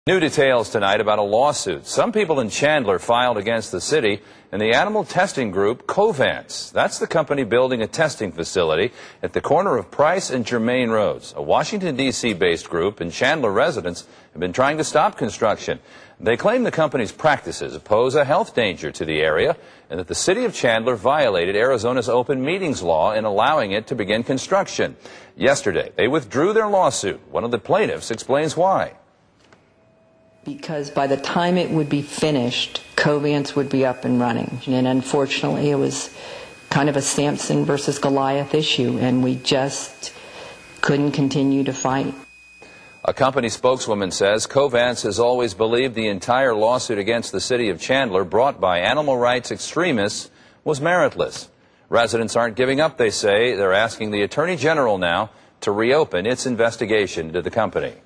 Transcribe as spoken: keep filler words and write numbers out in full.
New details tonight about a lawsuit some people in Chandler filed against the city and the animal testing group Covance. That's the company building a testing facility at the corner of Price and Germain Roads. A Washington, D C based group and Chandler residents have been trying to stop construction. They claim the company's practices pose a health danger to the area and that the city of Chandler violated Arizona's open meetings law in allowing it to begin construction. Yesterday, they withdrew their lawsuit. One of the plaintiffs explains why. Because by the time it would be finished, Covance would be up and running. And unfortunately, it was kind of a Samson versus Goliath issue, and we just couldn't continue to fight. A company spokeswoman says Covance has always believed the entire lawsuit against the city of Chandler brought by animal rights extremists was meritless. Residents aren't giving up, they say. They're asking the Attorney General now to reopen its investigation into the company.